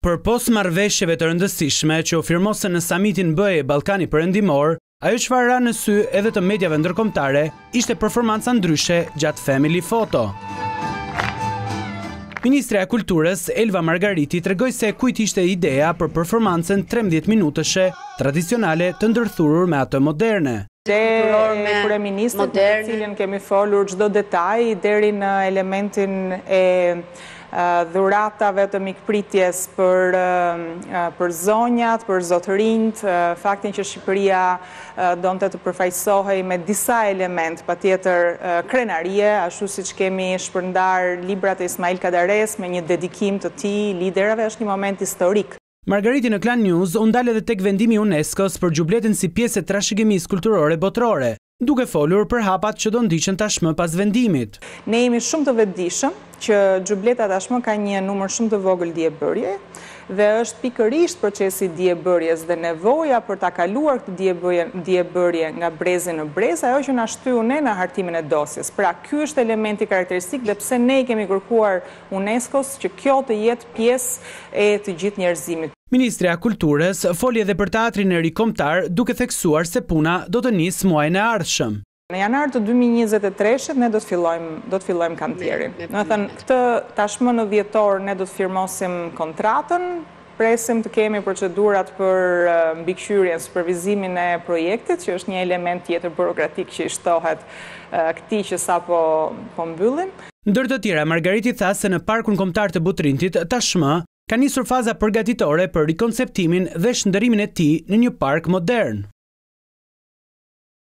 Përpos marrëveshjeve të rëndësishme që u firmosën në Samitin BE-Ballkani Perëndimor, ajo çfarë ra në sy edhe të mediave ndërkombëtare ishte performanca ndryshe gjatë Family Photo. Ministrja e Kulturës, Elva Margariti, tregoi se kujt ishte ideja për performancën 13 minutëshe tradicionale të ndërthurur me atë moderne. Me kryeministrin, me cilin kemi folur çdo detaj deri në elementin e dhuratave të mikpritjes për zonjat, për zotërinjt, faktin që Shqipëria donte të përfaqësohej me disa element, patjetër krenarie, ashtu siç kemi shpërndar librat e Ismail Kadaresë me një dedikim të tij liderave, është një moment historik. Margariti në Klan News u ndal edhe tek vendimi i UNESCO-s për xhubletën si pjesë e trashëgimisë kulturore botërore, duke folur për hapat që do ndiqen tashmë pas vendimit. Ne jemi shumë të vetëdijshëm që xhubleta tashmë ka një numër shumë të vogël diebërje dhe është pikërisht procesi diebërjes dhe nevoja për ta kaluar këtë diebërje nga brezi në brez, ajo që na shtyu ne në hartimin e dosjes. Pra, ky është elementi karakteristik dhe pse ne kemi kërkuar UNESCO-s që kjo të jetë pjesë e të gjithë njerëzimit. Ministrja e Kulturës foli edhe për teatrin e ri kombëtar, duke theksuar se puna do të nisë muajin e ardhshëm. Në janar të 2023 ne do të fillojmë kantierin. Do të thënë, këtë tashmë në dhjetor ne do të firmosim kontratën, presim të kemi procedurat për mbikëqyrjen, supervizimin e projektit, që është një element tjetër burokratik që i shtohet këtij që sapo po mbyllim. Ndër të tjera, Margariti tha se në Parkun Kombëtar të Butrintit tashmë ka nisur faza përgatitore për rikonceptimin dhe shndërimin e tij në një park modern.